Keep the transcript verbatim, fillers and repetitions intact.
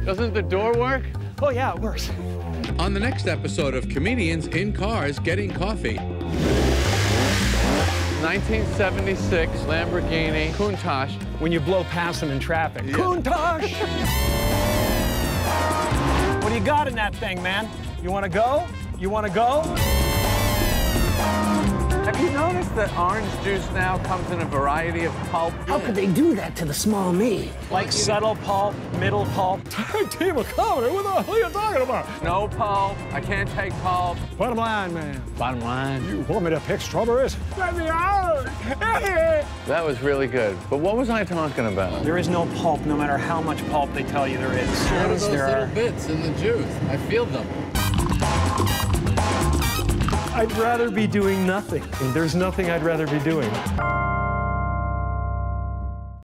Doesn't the door work? Oh, yeah, it works. On the next episode of Comedians in Cars Getting Coffee. nineteen seventy-six Lamborghini Countach. When you blow past them in traffic. Yeah. Countach! What do you got in that thing, man? You want to go? You want to go? Have you noticed that orange juice now comes in a variety of pulp? How could they do that to the small me? Like subtle pulp, middle pulp. Tag team of comedy, what the hell are you talking about? No pulp. I can't take pulp. Bottom line, man. Bottom line. You want me to pick strawberries? Let me out! That was really good. But what was I talking about? There is no pulp, no matter how much pulp they tell you there is. What are those there little are. bits in the juice? I feel them. I'd rather be doing nothing. There's nothing I'd rather be doing.